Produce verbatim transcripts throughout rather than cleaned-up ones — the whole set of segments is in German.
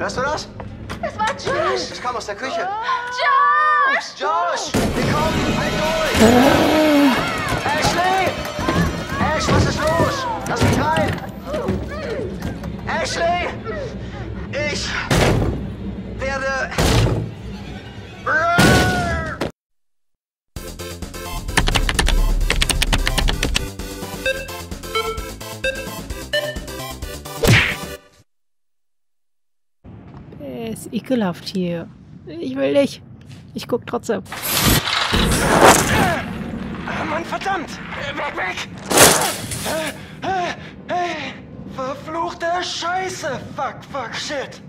Hörst du das? Es war Josh! Das kam aus der Küche. Josh! Josh! Wir kommen! Halt durch! Ashley! Ash, was ist los? Lass mich rein! Ashley! Ich werde... Es ist ekelhaft hier. Ich will nicht. Ich guck trotzdem. Ah, Mann, verdammt! Weg, weg! Hey! Verfluchte Scheiße! Fuck, fuck, shit!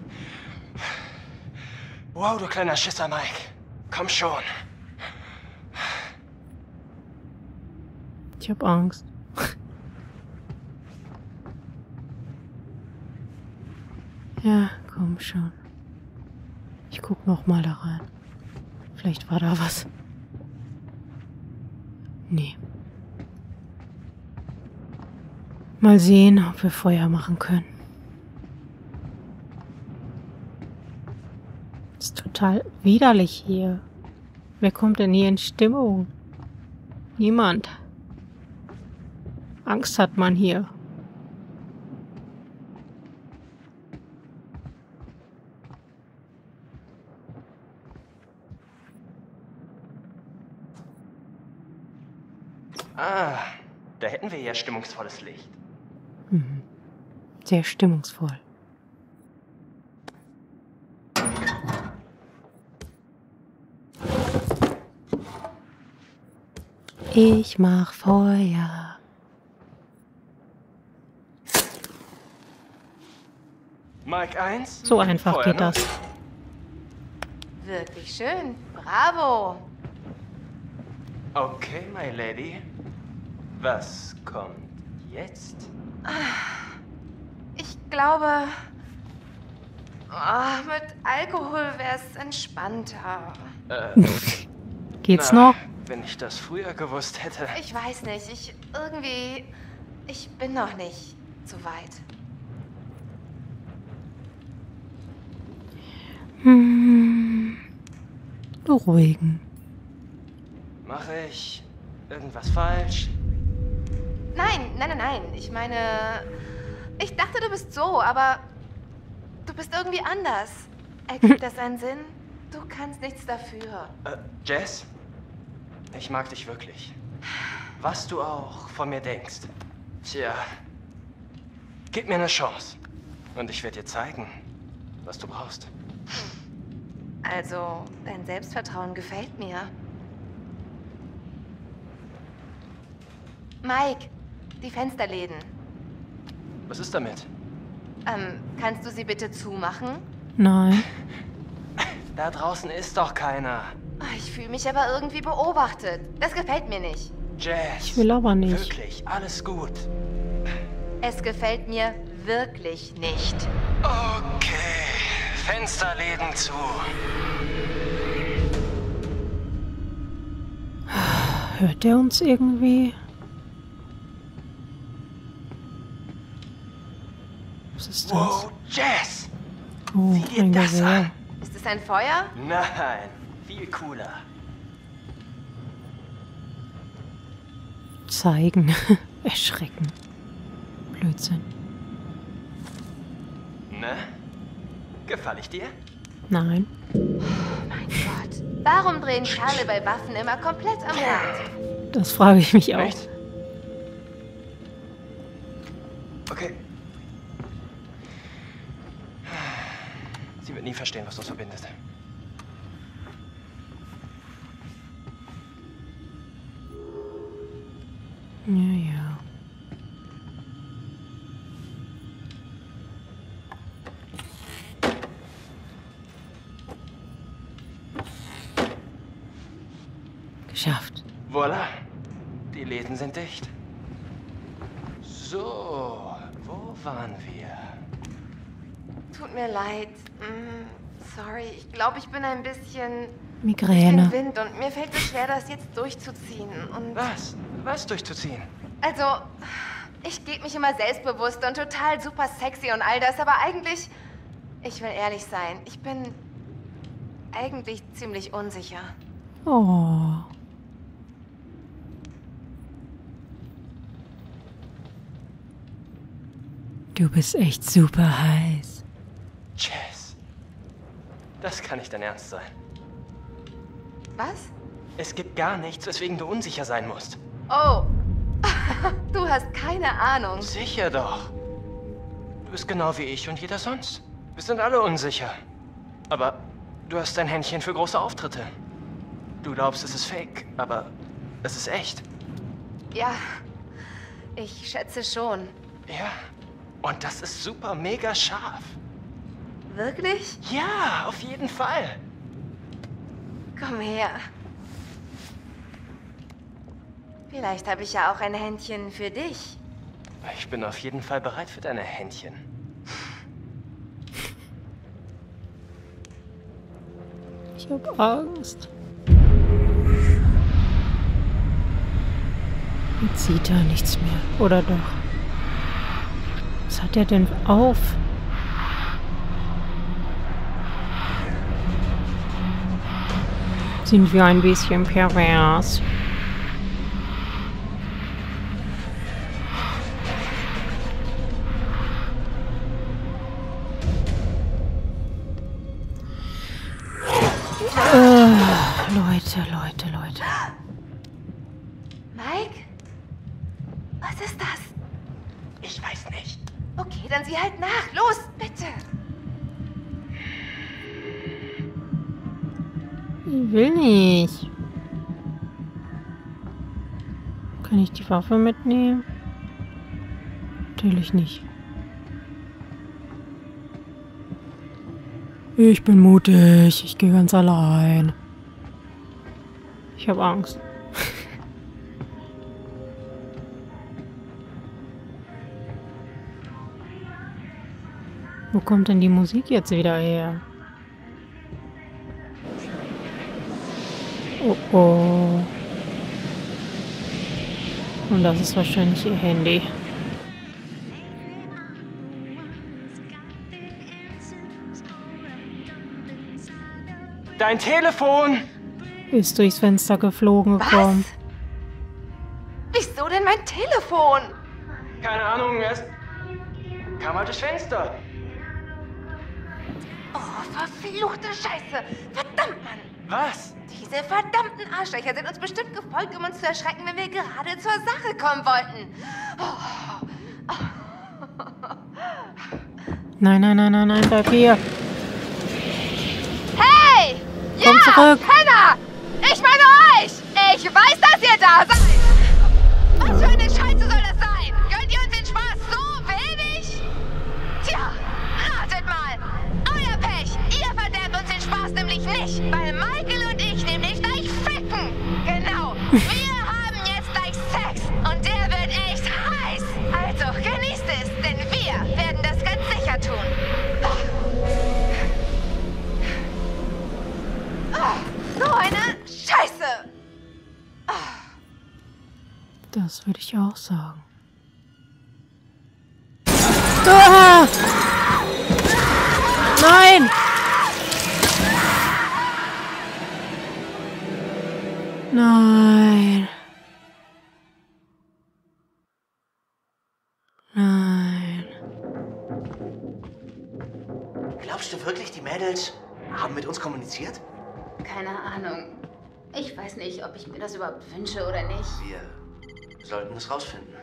Wow, du kleiner Schisser, Mike. Komm schon. Ich hab Angst. Ja, komm schon. Ich guck noch mal da rein. Vielleicht war da was. Nee. Mal sehen, ob wir Feuer machen können. Ist total widerlich hier. Wer kommt denn hier in Stimmung? Niemand. Angst hat man hier. Ah, da hätten wir ja stimmungsvolles Licht. Mhm. Sehr stimmungsvoll. Ich mach Feuer. Mike eins? So einfach Feuer, geht ne? das. Wirklich schön. Bravo. Okay, my lady. Was kommt jetzt? Ich glaube... Oh, mit Alkohol wäre es entspannter. Äh, Geht's na, noch? Wenn ich das früher gewusst hätte. Ich weiß nicht. Ich irgendwie... Ich bin noch nicht so weit. Hm. Beruhigen. Mache ich irgendwas falsch? Nein, nein, nein, nein. Ich meine... Ich dachte, du bist so, aber... Du bist irgendwie anders. Ergibt das einen Sinn? Du kannst nichts dafür. Äh, Jess? Ich mag dich wirklich. Was du auch von mir denkst. Tja. Gib mir eine Chance. Und ich werde dir zeigen, was du brauchst. Also, dein Selbstvertrauen gefällt mir. Mike, die Fensterläden. Was ist damit? Ähm, kannst du sie bitte zumachen? Nein. Da draußen ist doch keiner. Ich fühle mich aber irgendwie beobachtet. Das gefällt mir nicht. Jess. Ich will aber nicht. Wirklich, alles gut. Es gefällt mir wirklich nicht. Okay. Fensterläden zu. Hört der uns irgendwie? Was ist das? Wow, Jess! Oh, Sieh dir ein das Gewehr. an. Ist es ein Feuer? Nein, viel cooler. Zeigen. Erschrecken. Blödsinn. Ne? Gefall ich dir? Nein. Mein Gott. Warum drehen Kerle bei Waffen immer komplett am Rad? Das frage ich mich auch. Echt? Okay. Sie wird nie verstehen, was uns verbindet. Ja, ja. Geschafft. Voila. Die Läden sind dicht. So, wo waren wir? Tut mir leid. Mm, sorry, ich glaube, ich bin ein bisschen Migräne. im Wind und mir fällt es schwer, das jetzt durchzuziehen. Und Was? Was durchzuziehen? also, ich gebe mich immer selbstbewusst und total super sexy und all das, aber eigentlich Ich will ehrlich sein. Ich bin eigentlich ziemlich unsicher. Oh. Du bist echt super heiß. Jess. Das kann nicht dein Ernst sein. Was? Es gibt gar nichts, weswegen du unsicher sein musst. Oh. Du hast keine Ahnung. Sicher doch. Du bist genau wie ich und jeder sonst. Wir sind alle unsicher. Aber du hast ein Händchen für große Auftritte. Du glaubst, es ist fake, aber es ist echt. Ja, ich schätze schon. Ja, und das ist super mega scharf. Wirklich? Ja, auf jeden Fall. Komm her. Vielleicht habe ich ja auch ein Händchen für dich. Ich bin auf jeden Fall bereit für deine Händchen. Ich hab Angst. Jetzt sieht er nichts mehr. Oder doch? Was hat er denn auf? Sind wir ein bisschen pervers? Uh, Leute, Leute, Leute. Mike? Was ist das? Ich weiß nicht. Okay, dann sieh halt nach. Los, bitte. Ich will nicht. Kann ich die Waffe mitnehmen? Natürlich nicht. Ich bin mutig. Ich gehe ganz allein. Ich habe Angst. Wo kommt denn die Musik jetzt wieder her? Oh oh. Und das ist wahrscheinlich ihr Handy. Dein Telefon! Ist durchs Fenster geflogen Was? gekommen. Wieso denn mein Telefon? Keine Ahnung, es kam halt durchs Fenster. Oh, verfluchte Scheiße. Verdammt, Mann. Was? Diese verdammten Arschlöcher sind uns bestimmt gefolgt, um uns zu erschrecken, wenn wir gerade zur Sache kommen wollten. Oh. Nein, nein, nein, nein, nein, bleib hier. Hey! Komm ja, zurück. Penner! Ich meine euch! Ich weiß, dass ihr da seid! Was für eine Scheiße soll das sein? Gönnt ihr uns den Spaß so wenig? Tja, ratet mal! Euer Pech! Ihr verderbt uns den Spaß nämlich nicht, weil Michael und ich nämlich gleich ficken! Genau! Wir haben jetzt gleich Sex und der wird echt heiß! Also genießt es, denn wir werden das ganz sicher tun! So eine Scheiße! Das würde ich auch sagen. Ah! Nein! Nein. Nein. Glaubst du wirklich, die Mädels haben mit uns kommuniziert? Keine Ahnung. Ich weiß nicht, ob ich mir das überhaupt wünsche oder nicht. Wir sollten es rausfinden.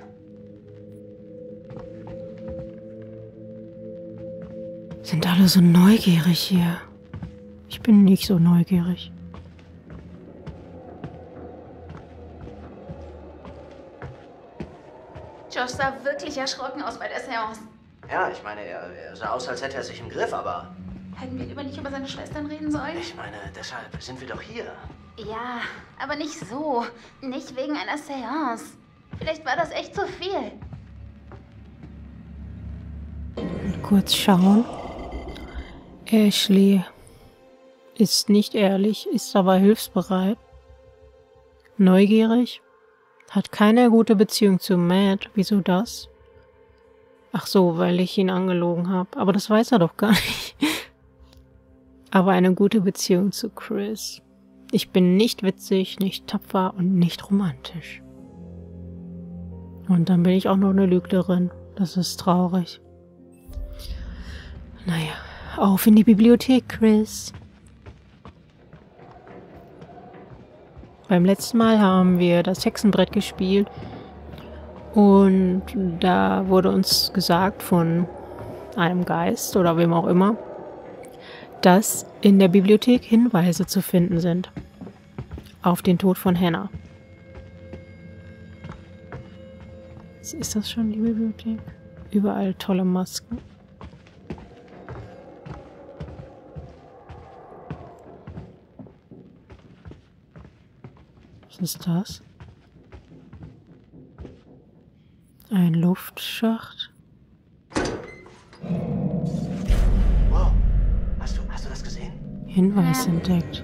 Sind alle so neugierig hier. Ich bin nicht so neugierig. Josh sah wirklich erschrocken aus bei der Seance. Ja, ich meine, er, er sah aus, als hätte er sich im Griff, aber Hätten wir lieber nicht über seine Schwestern reden sollen? ich meine, deshalb sind wir doch hier. Ja, aber nicht so. Nicht wegen einer Seance. Vielleicht war das echt zu viel. Kurz schauen. Ashley ist nicht ehrlich, ist aber hilfsbereit. Neugierig. Hat keine gute Beziehung zu Matt. Wieso das? Ach so, weil ich ihn angelogen habe. Aber das weiß er doch gar nicht. aber eine gute Beziehung zu Chris. Ich bin nicht witzig, nicht tapfer und nicht romantisch. Und dann bin ich auch noch eine Lügnerin. Das ist traurig. Naja, auf in die Bibliothek, Chris. Beim letzten Mal haben wir das Hexenbrett gespielt und da wurde uns gesagt von einem Geist oder wem auch immer, dass in der Bibliothek Hinweise zu finden sind auf den Tod von Hannah. Ist das schon die Bibliothek? Überall tolle Masken. Was ist das? Ein Luftschacht? Wow. Hast du, hast du das gesehen? Hinweis entdeckt.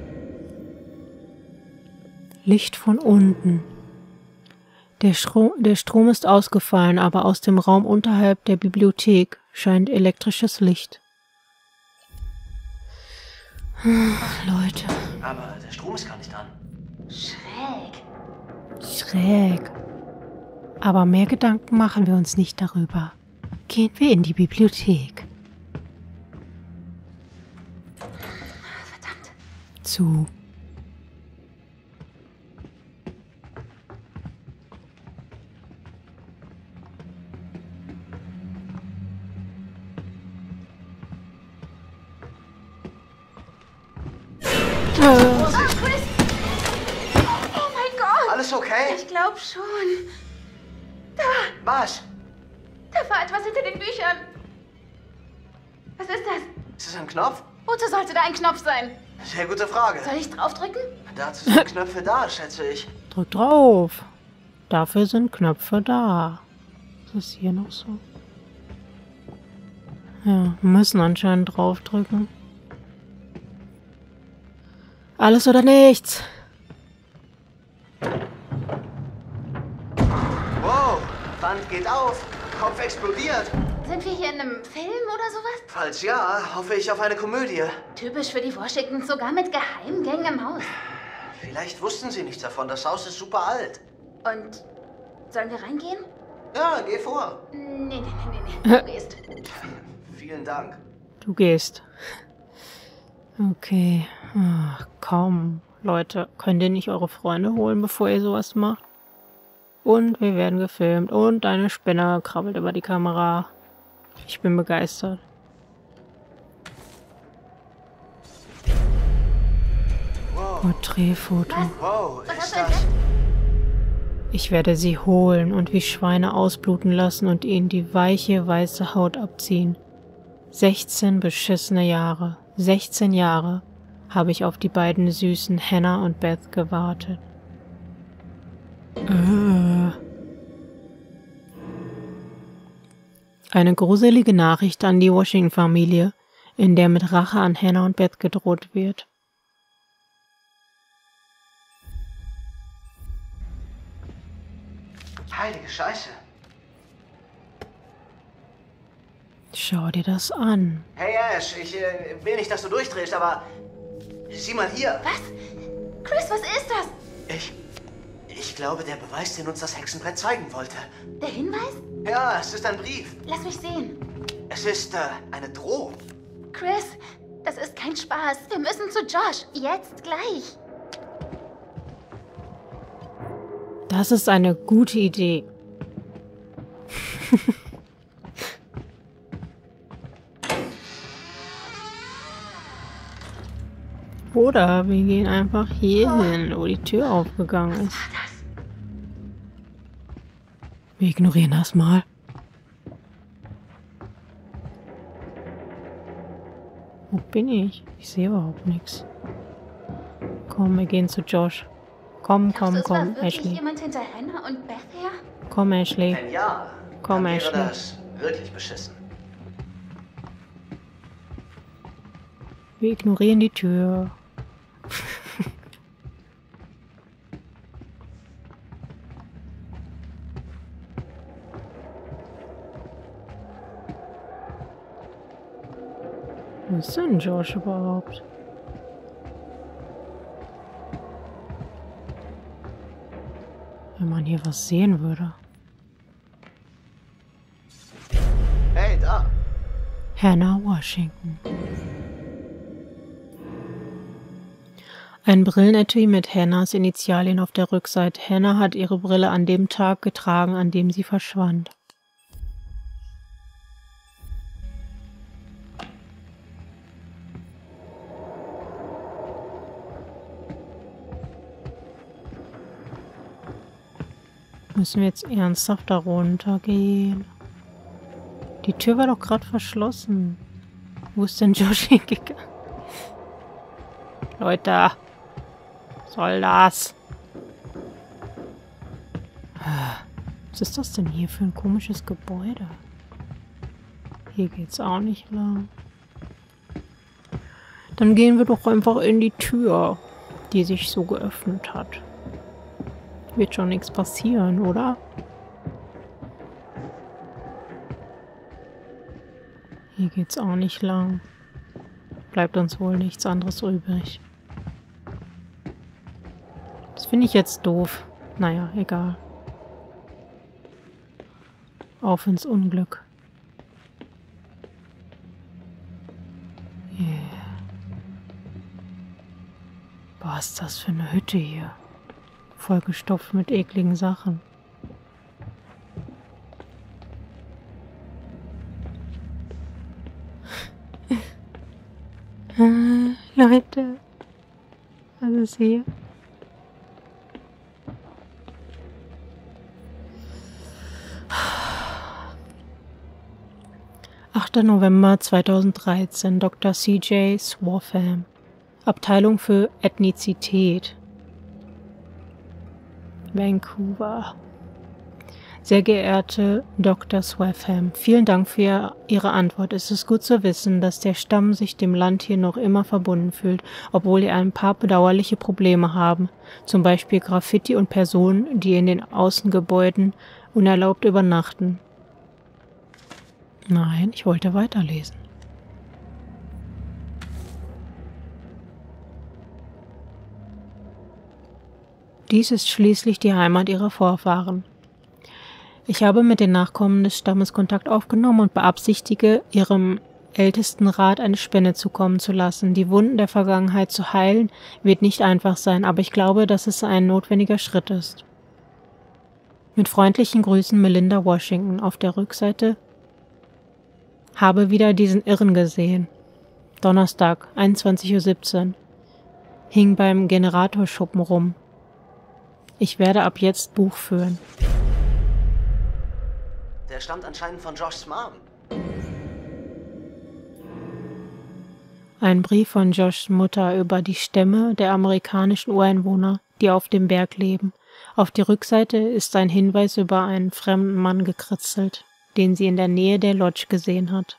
Licht von unten. Der Strom, der Strom ist ausgefallen, aber aus dem Raum unterhalb der Bibliothek scheint elektrisches Licht. Leute. Aber der Strom ist gar nicht an. Schräg. Schräg. Aber mehr Gedanken machen wir uns nicht darüber. Gehen wir in die Bibliothek. Verdammt. Zu. Oh, Chris! Oh mein Gott! Alles okay? Ich glaube schon. Was? Da war etwas hinter den Büchern. Was ist das? Ist das ein Knopf? Wozu sollte da ein Knopf sein? Sehr gute Frage. Soll ich draufdrücken? Dazu sind Knöpfe da, schätze ich. Drück drauf. Dafür sind Knöpfe da. Ist das hier noch so? Ja, wir müssen anscheinend draufdrücken. Alles oder nichts. Wow, Wand geht auf, Kopf explodiert. Sind wir hier in einem Film oder sowas? Falls ja, hoffe ich auf eine Komödie. Typisch für die Washingtons, sogar mit Geheimgängen im Haus. Vielleicht wussten sie nichts davon, das Haus ist super alt. Und sollen wir reingehen? Ja, geh vor. Nee, nee, nee, nee, nee. Du gehst. Vielen Dank. Du gehst. Okay. Ach, komm. Leute, könnt ihr nicht eure Freunde holen, bevor ihr sowas macht? Und wir werden gefilmt. Und eine Spinne krabbelt über die Kamera. Ich bin begeistert. Wow, Porträtfoto. wow, Was hast ist du das? entdeckt? Ich werde sie holen und wie Schweine ausbluten lassen und ihnen die weiche, weiße Haut abziehen. sechzehn beschissene Jahre. sechzehn Jahre habe ich auf die beiden süßen Hannah und Beth gewartet. Äh. Eine gruselige Nachricht an die Washington-Familie, in der mit Rache an Hannah und Beth gedroht wird. Heilige Scheiße. Schau dir das an. Hey Ash, ich äh, will nicht, dass du durchdrehst, aber sieh mal hier. Was? Chris, was ist das? Ich, ich glaube, der Beweis, den uns das Hexenbrett zeigen wollte. Der Hinweis? Ja, es ist ein Brief. Lass mich sehen. Es ist äh, eine Drohung. Chris, das ist kein Spaß. Wir müssen zu Josh. Jetzt gleich. Das ist eine gute Idee. Oder wir gehen einfach hier hin, wo die Tür aufgegangen ist. Wir ignorieren das mal. Wo bin ich? Ich sehe überhaupt nichts. Komm, wir gehen zu Josh. Komm, komm, Glaubst du, es war komm, wirklich Ashley. jemand hinter Hannah und Beth her? Komm, Ashley. Wenn ja, Komm, dann wäre Ashley. das wirklich beschissen. Wir ignorieren die Tür. Wo ist denn Josh überhaupt? Wenn man hier was sehen würde. Hey, da. Hannah Washington. Ein Brillenetui mit Hannahs Initialien auf der Rückseite. Hannah hat ihre Brille an dem Tag getragen, an dem sie verschwand. Müssen wir jetzt ernsthaft da runtergehen? Die Tür war doch gerade verschlossen. Wo ist denn Josh hingegangen? Leute, was soll das? Was ist das denn hier für ein komisches Gebäude? Hier geht's auch nicht lang. Dann gehen wir doch einfach in die Tür, die sich so geöffnet hat. Wird schon nichts passieren, oder? Hier geht's auch nicht lang. Bleibt uns wohl nichts anderes übrig. Das finde ich jetzt doof. Naja, egal. Auf ins Unglück. Yeah. Was ist das für eine Hütte hier? Vollgestopft mit ekligen Sachen. ah, Leute, was ist hier? achter November zweitausenddreizehn, Doktor C J Swaffham, Abteilung für Ethnizität, Vancouver. Sehr geehrte Doktor Swaffham, vielen Dank für Ihre Antwort. Es ist gut zu wissen, dass der Stamm sich dem Land hier noch immer verbunden fühlt, obwohl wir ein paar bedauerliche Probleme haben, zum Beispiel Graffiti und Personen, die in den Außengebäuden unerlaubt übernachten. Nein, ich wollte weiterlesen. Dies ist schließlich die Heimat ihrer Vorfahren. Ich habe mit den Nachkommen des Stammes Kontakt aufgenommen und beabsichtige, ihrem Ältestenrat eine Spende zukommen zu lassen. Die Wunden der Vergangenheit zu heilen, wird nicht einfach sein, aber ich glaube, dass es ein notwendiger Schritt ist. Mit freundlichen Grüßen, Melinda Washington. Auf der Rückseite: Habe wieder diesen Irren gesehen. Donnerstag, einundzwanzig Uhr siebzehn. Hing beim Generatorschuppen rum. Ich werde ab jetzt Buch führen. Der stammt anscheinend von Joshs Mom. Ein Brief von Joshs Mutter über die Stämme der amerikanischen Ureinwohner, die auf dem Berg leben. Auf die Rückseite ist ein Hinweis über einen fremden Mann gekritzelt, den sie in der Nähe der Lodge gesehen hat.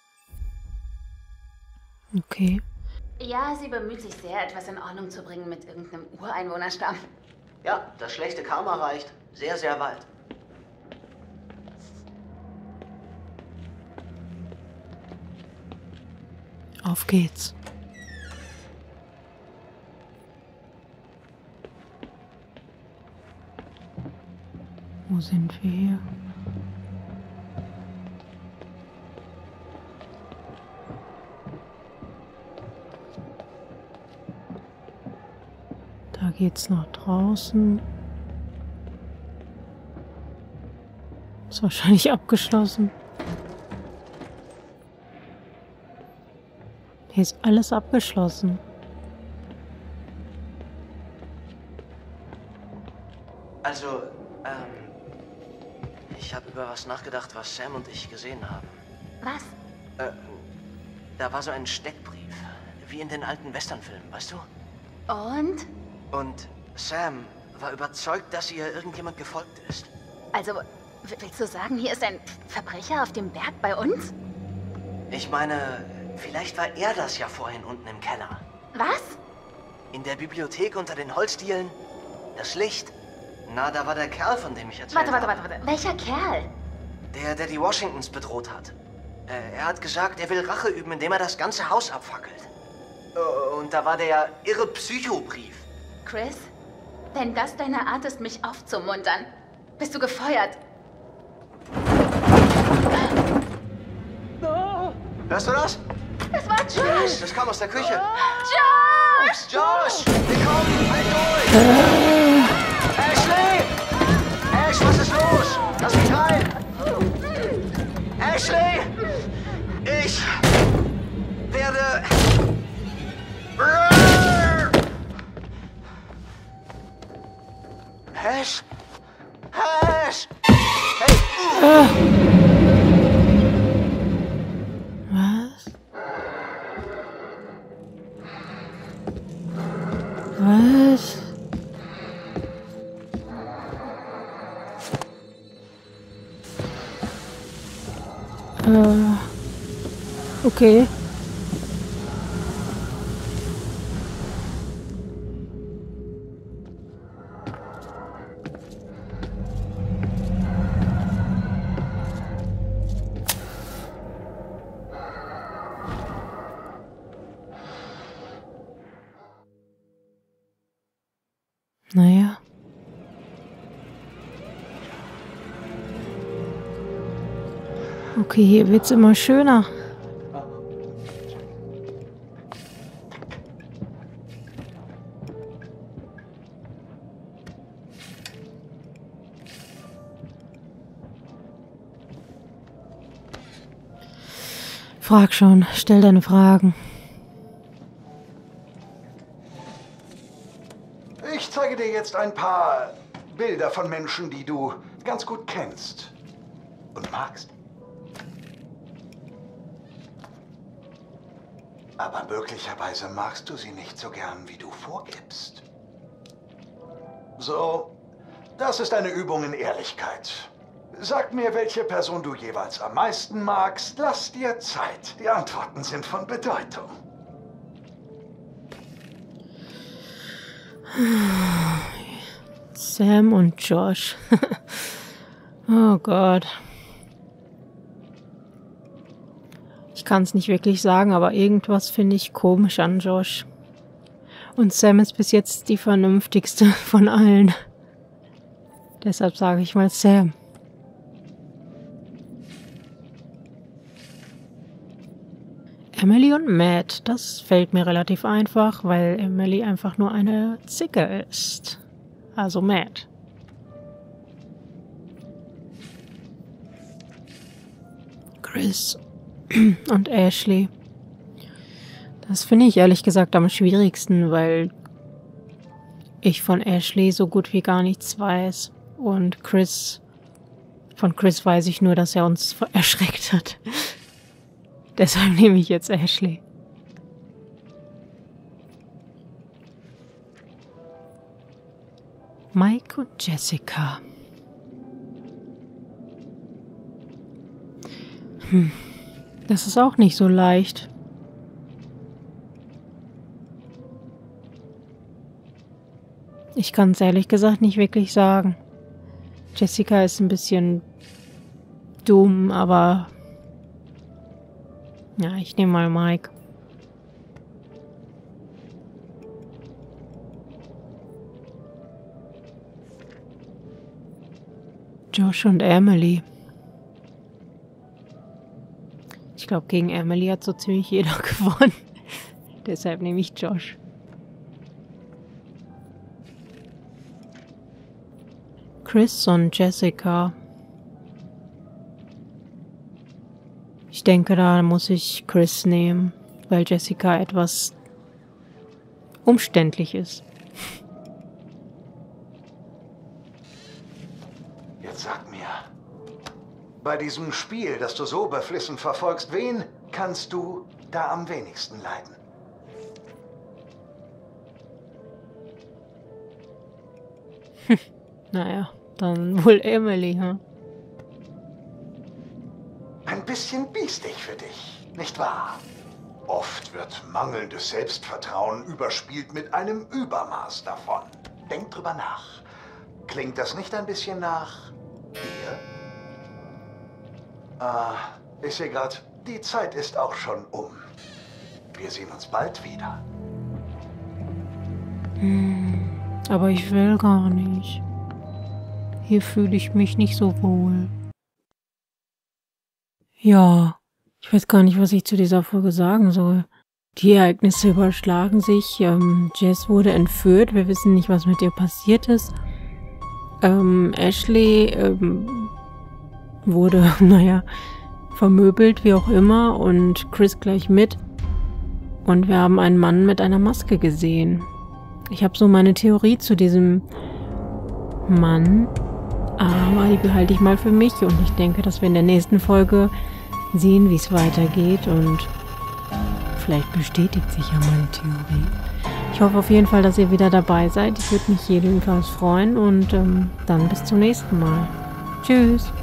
Okay. Ja, sie bemüht sich sehr, etwas in Ordnung zu bringen mit irgendeinem Ureinwohnerstamm. Ja, das schlechte Karma reicht sehr, sehr weit. Auf geht's. Wo sind wir hier? Da geht's nach draußen. Ist wahrscheinlich abgeschlossen. Hier ist alles abgeschlossen. Also, ähm, ich habe über was nachgedacht, was Sam und ich gesehen haben. Was? Äh, da war so ein Steckbrief, wie in den alten Westernfilmen, weißt du? Und? Und Sam war überzeugt, dass ihr irgendjemand gefolgt ist. Also, willst du sagen, hier ist ein Verbrecher auf dem Berg bei uns? Ich meine, vielleicht war er das ja vorhin unten im Keller. Was? In der Bibliothek unter den Holzdielen. Das Licht. Na, da war der Kerl, von dem ich erzählt Warte, warte, habe. warte, warte. Welcher Kerl? Der, der die Washingtons bedroht hat. Äh, er hat gesagt, er will Rache üben, indem er das ganze Haus abfackelt. Oh, und da war der irre Psychobrief. Chris? Denn das deine Art ist, mich aufzumuntern. Bist du gefeuert? Hörst du das? Es war Josh! Das kam aus der Küche. Josh! Josh! Wir kommen! Halt durch! Ashley! Ash, was ist los? Lass mich rein! Ashley! Ich werde... Ash? Ash! Hey! Was? Was? Äh. Okay. Naja. Okay, hier wird's immer schöner. Frag schon, stell deine Fragen. Ich zeige dir jetzt ein paar Bilder von Menschen, die du ganz gut kennst und magst. Aber möglicherweise magst du sie nicht so gern, wie du vorgibst. So, das ist eine Übung in Ehrlichkeit. Sag mir, welche Person du jeweils am meisten magst. Lass dir Zeit. Die Antworten sind von Bedeutung. Sam und Josh. Oh Gott. Ich kann es nicht wirklich sagen, aber irgendwas finde ich komisch an Josh. Und Sam ist bis jetzt die vernünftigste von allen. Deshalb sage ich mal Sam. Emily und Matt, das fällt mir relativ einfach, weil Emily einfach nur eine Zicke ist. Also Matt. Chris und Ashley. Das finde ich ehrlich gesagt am schwierigsten, weil ich von Ashley so gut wie gar nichts weiß. Und Chris, von Chris weiß ich nur, dass er uns erschreckt hat. Deshalb nehme ich jetzt Ashley. Mike und Jessica. Hm, das ist auch nicht so leicht. Ich kann es ehrlich gesagt nicht wirklich sagen. Jessica ist ein bisschen dumm, aber ja, ich nehme mal Mike. Josh und Emily. Ich glaube, gegen Emily hat so ziemlich jeder gewonnen. Deshalb nehme ich Josh. Chris und Jessica. Ich denke, da muss ich Chris nehmen, weil Jessica etwas umständlich ist. Jetzt sag mir, bei diesem Spiel, das du so beflissen verfolgst, wen kannst du da am wenigsten leiden? Naja, dann wohl Emily, hm? Ein bisschen biestig für dich, nicht wahr? Oft wird mangelndes Selbstvertrauen überspielt mit einem Übermaß davon. Denk drüber nach. Klingt das nicht ein bisschen nach dir? Ah, ich sehe gerade, die Zeit ist auch schon um. Wir sehen uns bald wieder. Hm, Aber ich will gar nicht. Hier fühle ich mich nicht so wohl. Ja, ich weiß gar nicht, was ich zu dieser Folge sagen soll. Die Ereignisse überschlagen sich. Ähm, Jess wurde entführt. Wir wissen nicht, was mit ihr passiert ist. Ähm, Ashley ähm, wurde, naja, vermöbelt, wie auch immer. Und Chris gleich mit. Und wir haben einen Mann mit einer Maske gesehen. Ich habe so meine Theorie zu diesem Mann. Aber die behalte ich mal für mich. Und ich denke, dass wir in der nächsten Folge sehen, wie es weitergeht. Und vielleicht bestätigt sich ja meine Theorie. Ich hoffe auf jeden Fall, dass ihr wieder dabei seid. Ich würde mich jedenfalls freuen. Und ähm, dann bis zum nächsten Mal. Tschüss.